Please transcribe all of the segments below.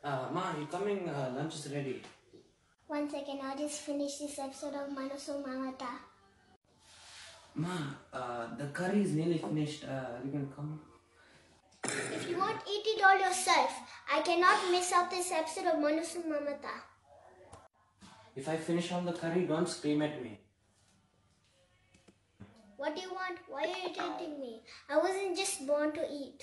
Ma, you coming? Lunch is ready. 1 second, I'll just finish this episode of Manasu Mamata. Ma, the curry is nearly finished. You can come. If you want, eat it all yourself. I cannot miss out this episode of Manasu Mamata. If I finish all the curry, don't scream at me. What do you want? Why are you irritating me? I wasn't just born to eat.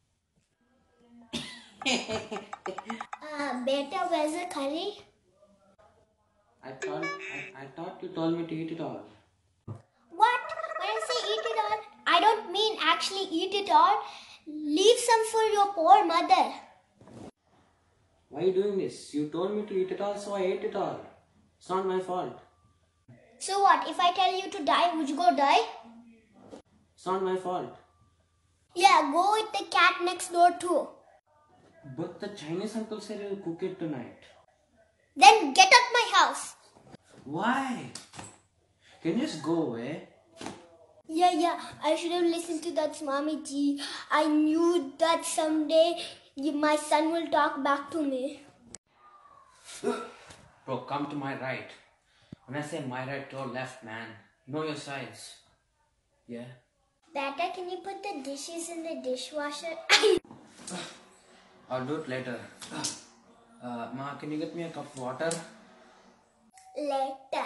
Beta, where's the curry? I thought you told me to eat it all. What? When I say eat it all, I don't mean actually eat it all. Leave some for your poor mother. Why are you doing this? You told me to eat it all, so I ate it all. It's not my fault. So what? If I tell you to die, would you go die? It's not my fault. Yeah, go with the cat next door too. But the Chinese uncle said he'll cook it tonight. Then get out my house. Why? Can you just go away? Yeah, I should have listened to that Swami Ji. I knew that someday my son will talk back to me. Bro, come to my right. When I say my right, your left, man. Know your size. Yeah? Beta, can you put the dishes in the dishwasher? I'll do it later. Ma, can you get me a cup of water? Later.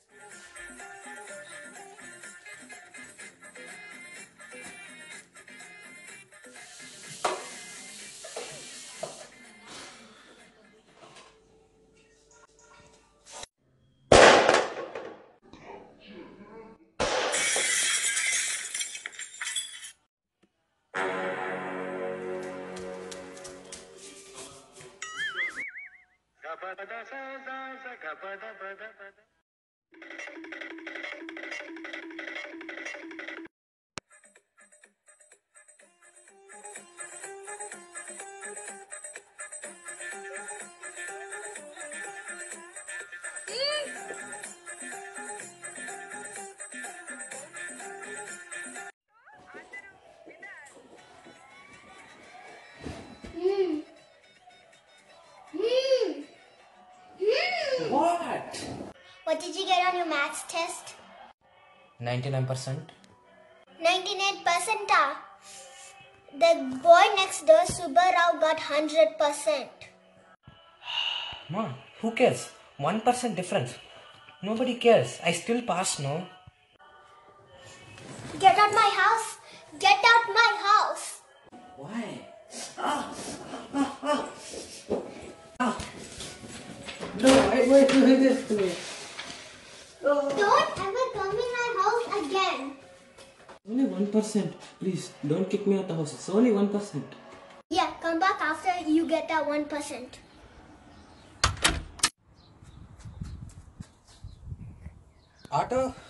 What? What did you get on your maths test? 99%. 99%. The boy next door, Subbarao, got 100%. Ma, who cares? 1% difference. Nobody cares. I still pass, no? Get out my house! Get out my house! Why? No, why are you doing this to me? Don't ever come in my house again. Only 1%. Please, don't kick me out the house. It's only 1%. Yeah, come back after you get that 1%. Auto?